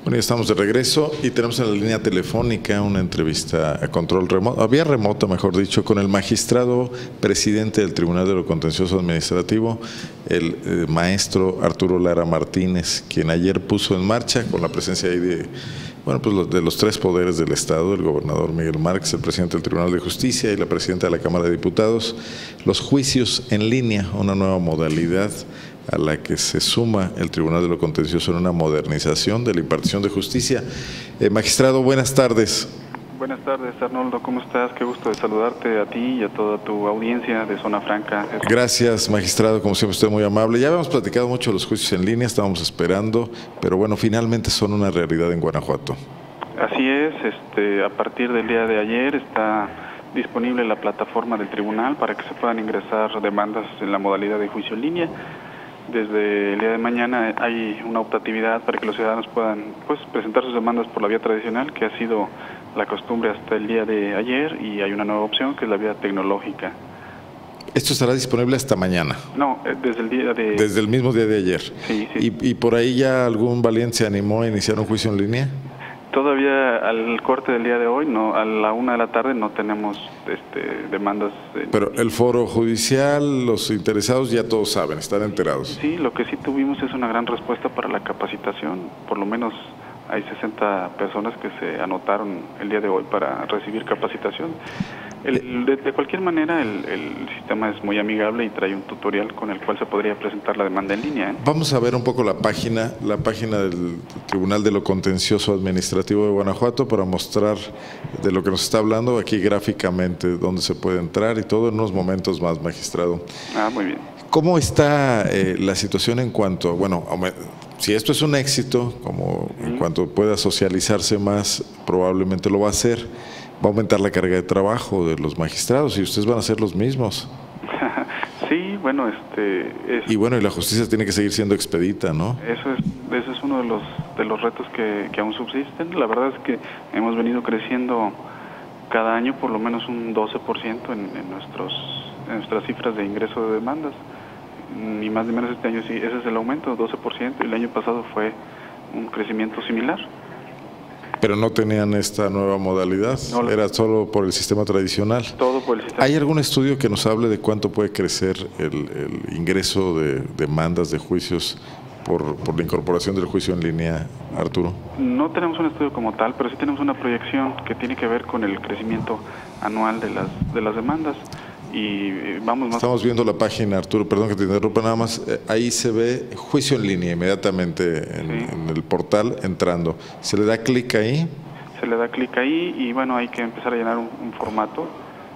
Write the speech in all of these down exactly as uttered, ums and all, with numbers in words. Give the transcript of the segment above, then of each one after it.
Bueno, ya estamos de regreso y tenemos en la línea telefónica una entrevista a control remoto, a vía remota, mejor dicho, con el magistrado presidente del Tribunal de lo Contencioso Administrativo, el eh, maestro Arturo Lara Martínez, quien ayer puso en marcha, con la presencia ahí de, bueno, pues los, de los tres poderes del Estado, el gobernador Miguel Márquez, el presidente del Tribunal de Justicia y la presidenta de la Cámara de Diputados, los juicios en línea, una nueva modalidad a la que se suma el Tribunal de lo Contencioso en una modernización de la impartición de justicia. Eh, magistrado, buenas tardes. Buenas tardes, Arnoldo, ¿cómo estás? Qué gusto de saludarte a ti y a toda tu audiencia de Zona Franca. Gracias, magistrado, como siempre usted muy amable. Ya habíamos platicado mucho de los juicios en línea, estábamos esperando, pero bueno, finalmente son una realidad en Guanajuato. Así es, este, a partir del día de ayer está disponible la plataforma del tribunal para que se puedan ingresar demandas en la modalidad de juicio en línea. Desde el día de mañana hay una optatividad para que los ciudadanos puedan pues, presentar sus demandas por la vía tradicional, que ha sido la costumbre hasta el día de ayer, y hay una nueva opción que es la vía tecnológica. ¿Esto estará disponible hasta mañana? No, desde el día de... Desde el mismo día de ayer. Sí, sí. ¿Y, y por ahí ya algún valiente se animó a iniciar un juicio en línea? Todavía al corte del día de hoy, no, a la una de la tarde no tenemos este, demandas. En... Pero el foro judicial, los interesados ya todos saben, están enterados. Sí, lo que sí tuvimos es una gran respuesta para la capacitación. Por lo menos hay sesenta personas que se anotaron el día de hoy para recibir capacitación. El, de, de cualquier manera, el, el sistema es muy amigable y trae un tutorial con el cual se podría presentar la demanda en línea, ¿eh? Vamos a ver un poco la página, la página del Tribunal de lo Contencioso Administrativo de Guanajuato para mostrar de lo que nos está hablando aquí gráficamente, dónde se puede entrar y todo en unos momentos más, magistrado. Ah, muy bien. ¿Cómo está eh, la situación en cuanto, bueno, si esto es un éxito, como en uh-huh. cuanto pueda socializarse más, probablemente lo va a hacer? Va a aumentar la carga de trabajo de los magistrados y ustedes van a ser los mismos. Sí, bueno, este... Es, y bueno, y la justicia tiene que seguir siendo expedita, ¿no? Eso es, ese es uno de los, de los retos que, que aún subsisten. La verdad es que hemos venido creciendo cada año por lo menos un doce por ciento en, en, nuestros, en nuestras cifras de ingreso de demandas. Ni más ni menos este año sí, ese es el aumento, doce por ciento, y el año pasado fue un crecimiento similar. Pero no tenían esta nueva modalidad, no, era solo por el sistema tradicional. Todo por el sistema. ¿Hay algún estudio que nos hable de cuánto puede crecer el, el ingreso de demandas, de juicios por, por la incorporación del juicio en línea, Arturo? No tenemos un estudio como tal, pero sí tenemos una proyección que tiene que ver con el crecimiento anual de las, de las demandas. Y vamos más. Estamos viendo la página, Arturo, perdón que te interrumpa nada más, eh, ahí se ve juicio en línea inmediatamente en, sí. en el portal entrando. ¿Se le da clic ahí? Se le da clic ahí y bueno, hay que empezar a llenar un, un formato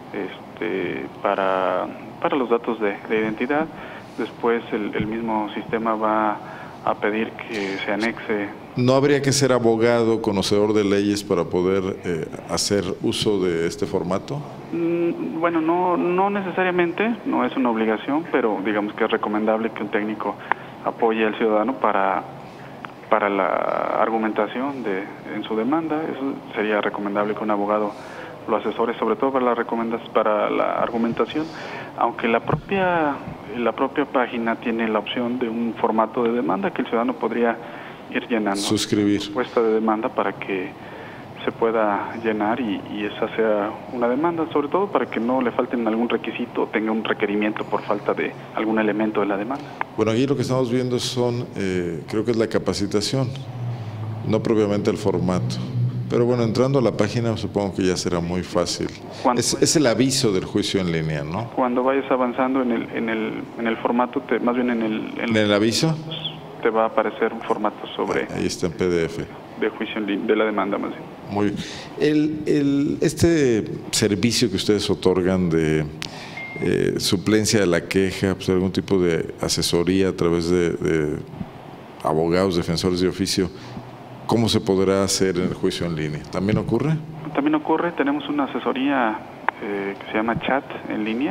este, para, para los datos de, de identidad. Después el, el mismo sistema va a pedir que se anexe. ¿No habría que ser abogado, conocedor de leyes para poder eh, hacer uso de este formato? Mm, bueno, no, no necesariamente, no es una obligación, pero digamos que es recomendable que un técnico apoye al ciudadano para, para la argumentación de, en su demanda. Eso sería recomendable que un abogado lo asesore, sobre todo para la, recomendación, para la argumentación, aunque la propia, la propia página tiene la opción de un formato de demanda que el ciudadano podría ir llenando. Suscribir. Respuesta de demanda para que se pueda llenar y, y esa sea una demanda, sobre todo para que no le falten algún requisito o tenga un requerimiento por falta de algún elemento de la demanda. Bueno, aquí lo que estamos viendo son, eh, creo que es la capacitación, no propiamente el formato. Pero bueno, entrando a la página supongo que ya será muy fácil. Es, es el aviso del juicio en línea, ¿no? Cuando vayas avanzando en el, en el, en el formato, te, más bien en el... ¿En, ¿En el aviso? Te va a aparecer un formato sobre... Ahí está en P D F. De juicio en línea, de la demanda más bien. Muy bien. El, el, este servicio que ustedes otorgan de eh, suplencia de la queja, pues algún tipo de asesoría a través de, de abogados, defensores de oficio, ¿cómo se podrá hacer en el juicio en línea? ¿También ocurre? También ocurre, tenemos una asesoría eh, que se llama chat en línea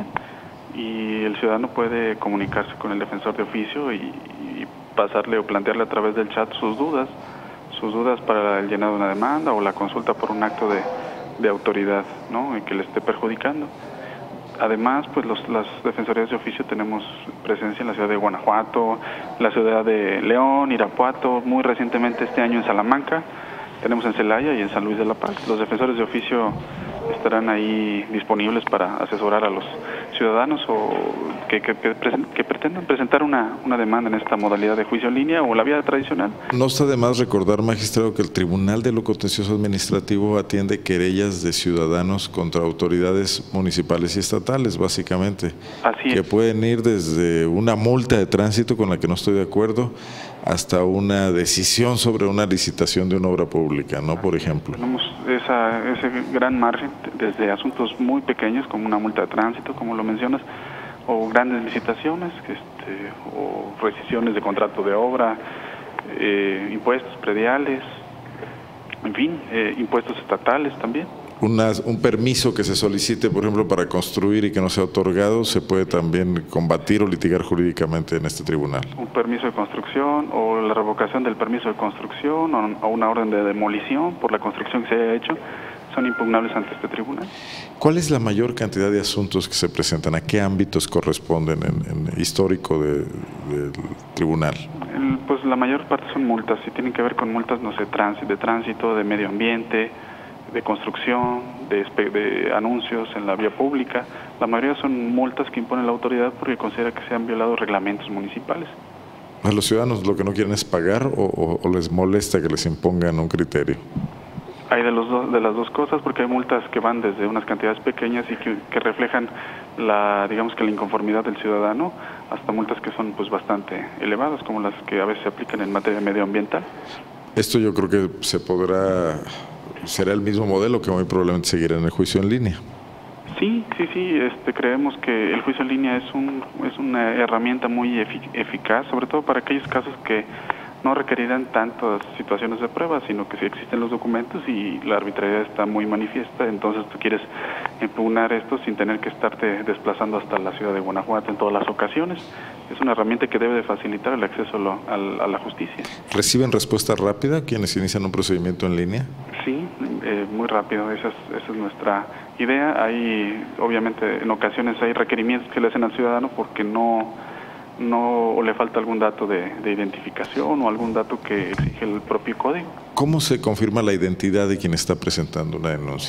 y el ciudadano puede comunicarse con el defensor de oficio y, y pasarle o plantearle a través del chat sus dudas, sus dudas para el llenado de una demanda o la consulta por un acto de, de autoridad, ¿no?, que le esté perjudicando. además, pues los, las defensorías de oficio tenemos presencia en la ciudad de Guanajuato, la ciudad de León, Irapuato, muy recientemente este año en Salamanca, tenemos en Celaya y en San Luis de la Paz. Los defensores de oficio estarán ahí disponibles para asesorar a los ciudadanos o que, que, que, que pretendan presentar una, una demanda en esta modalidad de juicio en línea o la vía tradicional. No está de más recordar, magistrado, que el Tribunal de lo Contencioso Administrativo atiende querellas de ciudadanos contra autoridades municipales y estatales, básicamente. Así es. Que pueden ir desde una multa de tránsito con la que no estoy de acuerdo hasta una decisión sobre una licitación de una obra pública, ¿no? Por ejemplo. Tenemos esa, ese gran margen desde asuntos muy pequeños como una multa de tránsito, como lo mencionas, o grandes licitaciones, este, o rescisiones de contrato de obra, eh, impuestos prediales, en fin, eh, impuestos estatales también. Una, un permiso que se solicite, por ejemplo, para construir y que no sea otorgado, se puede también combatir o litigar jurídicamente en este tribunal. Un permiso de construcción o la revocación del permiso de construcción o, o una orden de demolición por la construcción que se haya hecho son impugnables ante este tribunal. ¿Cuál es la mayor cantidad de asuntos que se presentan? ¿A qué ámbitos corresponden en, en histórico de, del tribunal? El, pues la mayor parte son multas, y tienen que ver con multas, no sé, tránsito, de tránsito, de medio ambiente, de construcción, de, de anuncios en la vía pública. La mayoría son multas que impone la autoridad porque considera que se han violado reglamentos municipales. ¿A los ciudadanos lo que no quieren es pagar o, o, o les molesta que les impongan un criterio? Hay de, los dos, de las dos cosas, porque hay multas que van desde unas cantidades pequeñas y que, que reflejan la, digamos que la inconformidad del ciudadano, hasta multas que son pues bastante elevadas, como las que a veces se aplican en materia medioambiental. Esto yo creo que se podrá, será el mismo modelo que muy probablemente seguirá en el juicio en línea. Sí, sí, sí, este, creemos que el juicio en línea es, un, es una herramienta muy efic eficaz, sobre todo para aquellos casos que no requerirán tantas situaciones de prueba, sino que si existen los documentos y la arbitrariedad está muy manifiesta, entonces tú quieres impugnar esto sin tener que estarte desplazando hasta la ciudad de Guanajuato en todas las ocasiones. Es una herramienta que debe de facilitar el acceso a, lo, a, a la justicia. ¿Reciben respuesta rápida quienes inician un procedimiento en línea? Sí, eh, muy rápido, esa es, esa es nuestra idea. Hay, obviamente, en ocasiones hay requerimientos que le hacen al ciudadano porque no... no o le falta algún dato de, de identificación o algún dato que exige el propio código. ¿Cómo se confirma la identidad de quien está presentando una denuncia?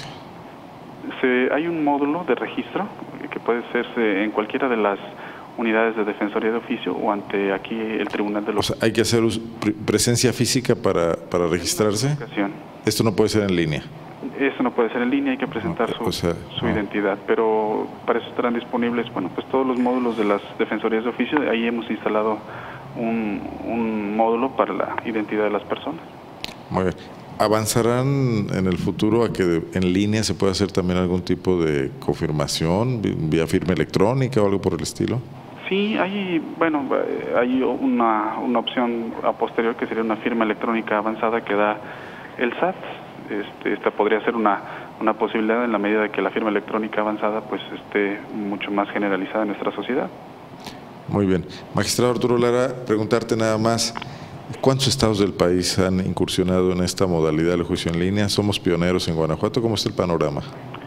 Se, hay un módulo de registro que puede hacerse en cualquiera de las unidades de Defensoría de Oficio o ante aquí el Tribunal de los... O sea, ¿hay que hacer presencia física para, para registrarse? Esto no puede ser en línea. Eso no puede ser en línea, hay que presentar su, o sea, su no. identidad, pero para eso estarán disponibles, bueno, pues todos los módulos de las defensorías de oficio. Ahí hemos instalado un, un módulo para la identidad de las personas. Muy bien. ¿Avanzarán en el futuro a que en línea se pueda hacer también algún tipo de confirmación vía firma electrónica o algo por el estilo? Sí, hay, bueno, hay una, una opción a posterior que sería una firma electrónica avanzada que da el S A T. Este, esta podría ser una, una posibilidad en la medida de que la firma electrónica avanzada pues esté mucho más generalizada en nuestra sociedad. Muy bien. Magistrado Arturo Lara, preguntarte nada más, ¿cuántos estados del país han incursionado en esta modalidad del juicio en línea? Somos pioneros en Guanajuato, ¿cómo está el panorama?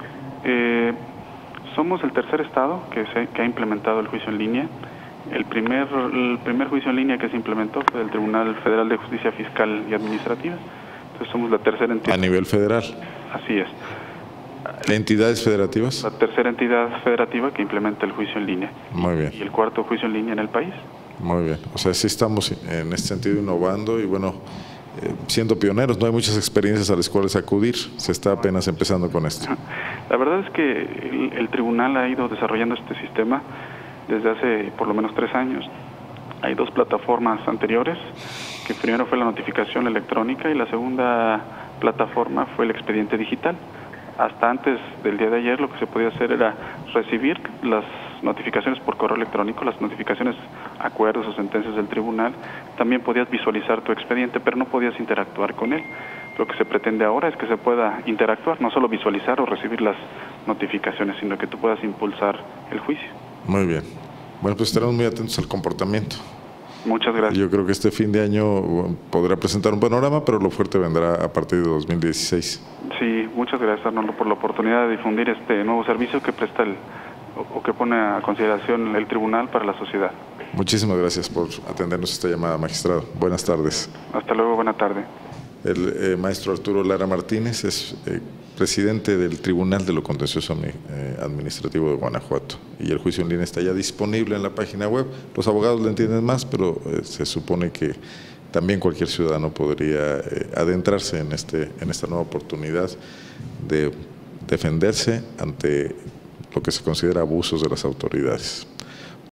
Eh, somos el tercer estado que, se, que ha implementado el juicio en línea. El primer, el primer juicio en línea que se implementó fue el Tribunal Federal de Justicia Fiscal y Administrativa. Somos la tercera entidad. ¿A nivel federal? Así es. ¿Entidades federativas? La tercera entidad federativa que implementa el juicio en línea. Muy bien. Y el cuarto juicio en línea en el país. Muy bien. O sea, sí estamos en este sentido innovando y bueno, eh, siendo pioneros. No hay muchas experiencias a las cuales acudir. Se está apenas empezando con esto. La verdad es que el, el tribunal ha ido desarrollando este sistema desde hace por lo menos tres años. Hay dos plataformas anteriores, que primero fue la notificación electrónica y la segunda plataforma fue el expediente digital. Hasta antes del día de ayer lo que se podía hacer era recibir las notificaciones por correo electrónico, las notificaciones, acuerdos o sentencias del tribunal. También podías visualizar tu expediente, pero no podías interactuar con él. Lo que se pretende ahora es que se pueda interactuar, no solo visualizar o recibir las notificaciones, sino que tú puedas impulsar el juicio. Muy bien. Bueno, pues estaremos muy atentos al comportamiento. Muchas gracias. Yo creo que este fin de año podrá presentar un panorama, pero lo fuerte vendrá a partir de dos mil dieciséis. Sí, muchas gracias, Arnoldo, por la oportunidad de difundir este nuevo servicio que presta el o, o que pone a consideración el tribunal para la sociedad. Muchísimas gracias por atendernos esta llamada, magistrado. Buenas tardes. Hasta luego, buena tarde. El eh, maestro Arturo Lara Martínez es eh, presidente del Tribunal de lo Contencioso eh, Administrativo de Guanajuato, y el juicio en línea está ya disponible en la página web. Los abogados lo entienden más, pero eh, se supone que también cualquier ciudadano podría eh, adentrarse en, este, en esta nueva oportunidad de defenderse ante lo que se considera abusos de las autoridades.